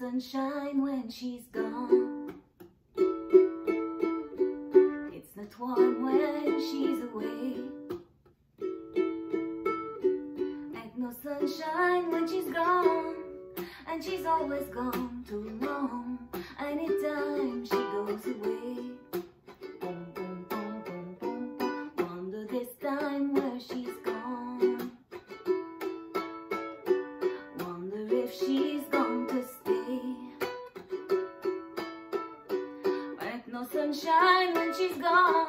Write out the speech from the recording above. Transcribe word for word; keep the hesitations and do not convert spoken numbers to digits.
sunshine when she's gone. It's not warm when she's away. Ain't no sunshine when she's gone, and she's always gone too long. Anytime she goes away, boom, boom, boom, boom, boom, boom. Wonder this time where she's gone. Wonder if she's going to stay. Ain't no sunshine when she's gone.